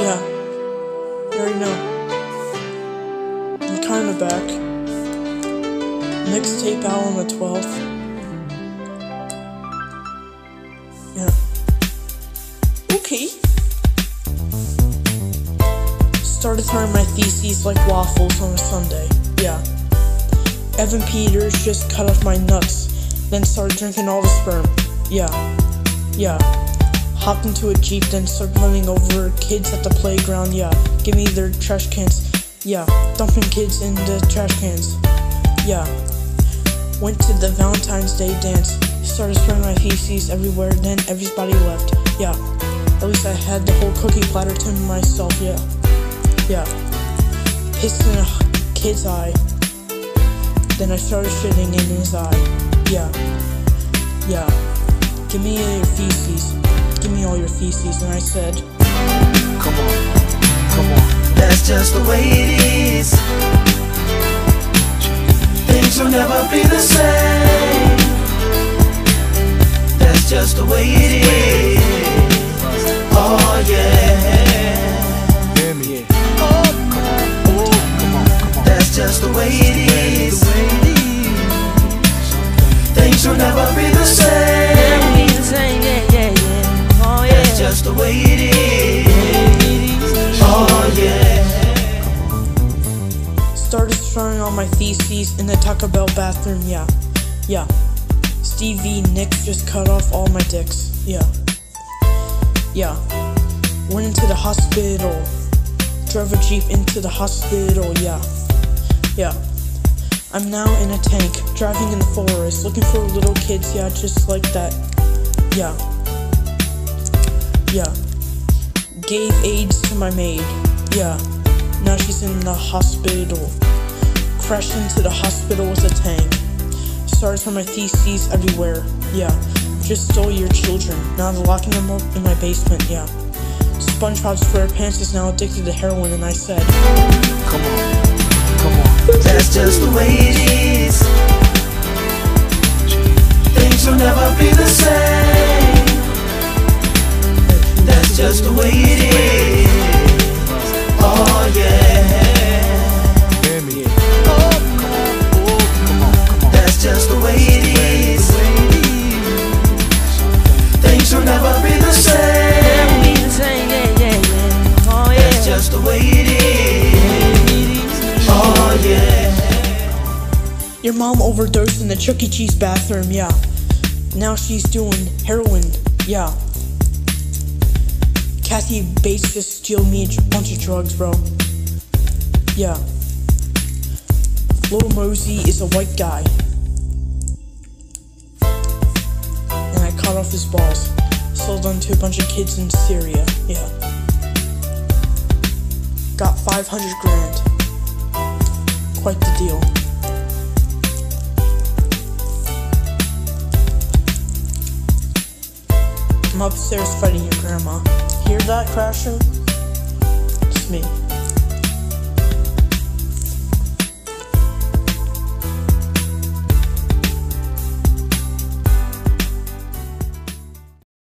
Yeah. You already know. I'm kinda back. Mixtape out on the 12th. Yeah. Okay. Started throwing my feces like waffles on a Sunday. Yeah. Evan Peters just cut off my nuts, then started drinking all the sperm. Yeah. Yeah. Hopped into a Jeep, then started running over kids at the playground. Yeah. Give me their trash cans. Yeah. Dumping kids in the trash cans. Yeah. Went to the Valentine's Day dance. Started spraying my feces everywhere, then everybody left. Yeah. At least I had the whole cookie platter to myself. Yeah. Yeah. Pissed in a kid's eye. Then I started shitting in his eye. Yeah. Yeah. Give me your feces. Give me all your feces. And I said, come on. Come on. That's just the way it is. Things will never be the same. That's just the way it is. Oh yeah. Hear me. Oh, come on. Come on. Come on. That's just the way it is. Things will never be the same. Oh yeah. That's just the way it is. Oh yeah. Started throwing all my feces in the Taco Bell bathroom. Yeah. Yeah. Stevie Nicks just cut off all my dicks. Yeah. Yeah. Went into the hospital. Drove a Jeep into the hospital. Yeah. Yeah. I'm now in a tank, driving in the forest, looking for little kids. Yeah, just like that. Yeah. Yeah. Gave AIDS to my maid. Yeah. Now she's in the hospital. Crashed into the hospital with a tank. Started from my feces everywhere. Yeah. Just stole your children. Now they're locking them up in my basement. Yeah. SpongeBob SquarePants is now addicted to heroin, and I said, come on. Come on. That's just the way it is. Things will never be the same. That's just the way it is. Oh yeah. Hear me. Oh, come on. Come on. Come on. That's just the way it is. Things will never be the same. Oh yeah. That's just the way it is. Oh yeah. Your mom overdosed in the Chuck E. Cheese bathroom. Yeah. Now she's doing heroin. Yeah. Kathy Bates just steal me a bunch of drugs, bro. Yeah. Lil Mosey is a white guy. And I cut off his balls. Sold them to a bunch of kids in Syria. Yeah. Got 500 grand. Quite the deal. I'm upstairs fighting your grandma. Hear that crashing? It's me.